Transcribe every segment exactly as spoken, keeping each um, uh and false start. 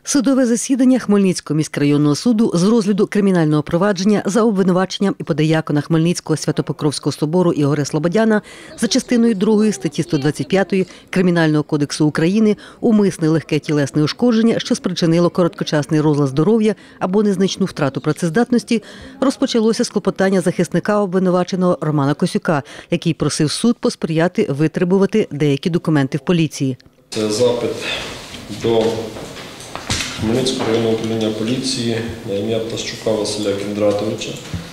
Судове засідання Хмельницького міськрайонного суду з розгляду кримінального провадження за обвинуваченням і подиякона Хмельницького Свято-Покровського собору Ігоря Слободяна за частиною другої статті сто двадцять п'ять Кримінального кодексу України умисне легке тілесне ушкодження, що спричинило короткочасний розлад здоров'я або незначну втрату працездатності, розпочалося з клопотання захисника обвинуваченого Романа Косюка, який просив суд посприяти витребувати деякі документи в поліції. Це запит до Хмельницького районного управління поліції на ім'я Пташчука Василя Кіндратовича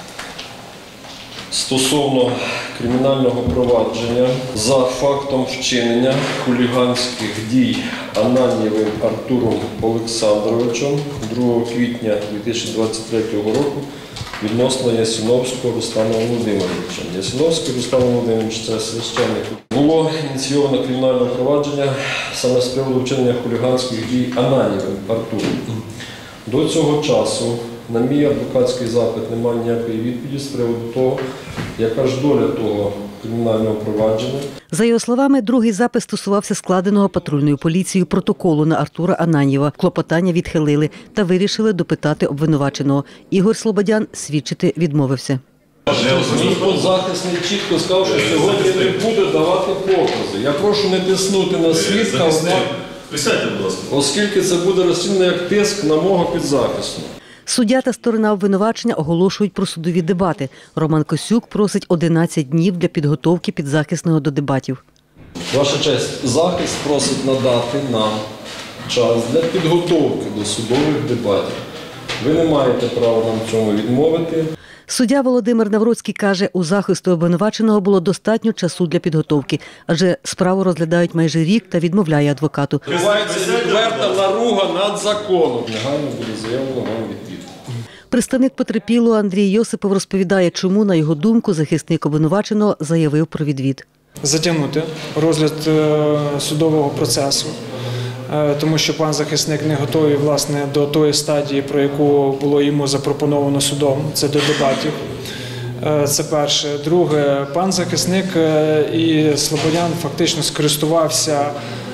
стосовно кримінального провадження за фактом вчинення хуліганських дій Ананьєвим Артуром Олександровичем другого квітня дві тисячі двадцять третього року відносно Ясіновського Руслана Володимировича. Ясіновський Руслан Володимирович – це священник. Було ініційовано кримінальне провадження саме з приводу вчинення хуліганських дій Ананьєвим Артуром. До цього часу на мій адвокатський запит немає ніякої відповіді з приводу того, яка ж доля того кримінального провадження. За його словами, другий запит стосувався складеного патрульною поліцією протоколу на Артура Ананьєва. Клопотання відхилили та вирішили допитати обвинуваченого. Ігор Слободян свідчити відмовився. Мій подзахисний чітко сказав, що сьогодні не буде давати покази. Я прошу не тиснути на свідка, оскільки це буде розцінено як тиск на мого підзахисного. Суддя та сторона обвинувачення оголошують про судові дебати. Роман Косюк просить одинадцять днів для підготовки підзахисного до дебатів. Ваша честь, захист просить надати нам час для підготовки до судових дебатів. Ви не маєте права нам в цьому відмовити. Суддя Володимир Навроцький каже, у захисту обвинуваченого було достатньо часу для підготовки, адже справу розглядають майже рік та відмовляє адвокату. Відбувається відверта наруга над законом. Негайно буде заявлено вам відвід. Представник потерпілого Андрій Йосипов розповідає, чому, на його думку, захисник обвинуваченого заявив про відвід. Затягнути розгляд судового процесу, тому що пан захисник не готовий, власне, до тої стадії, про яку було йому запропоновано судом, це до дебатів. Це перше. Друге, пан захисник і Слободян фактично скористувався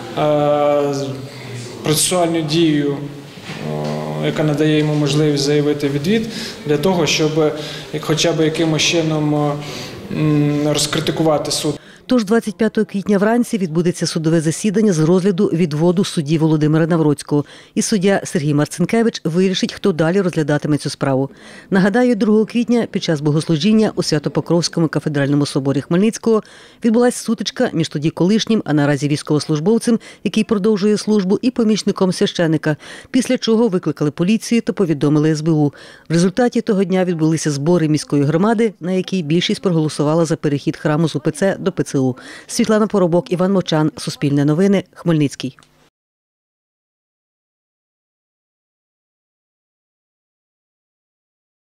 процесуальною дією, яка надає йому можливість заявити відвід, для того, щоб хоча б якимось чином розкритикувати суд. Тож двадцять п'ятого квітня вранці відбудеться судове засідання з розгляду відводу судді Володимира Навроцького. І суддя Сергій Марцинкевич вирішить, хто далі розглядатиме цю справу. Нагадаю, другого квітня під час богослужіння у Свято-Покровському кафедральному соборі Хмельницького відбулася сутичка між тоді колишнім, а наразі військовослужбовцем, який продовжує службу, і помічником священика. Після чого викликали поліцію та повідомили ес бе у. В результаті того дня відбулися збори міської громади, на якій більшість проголосувала за перехід храму з у пе це до пе це у. Світлана Поробок, Іван Мовчан, Суспільне новини, Хмельницький.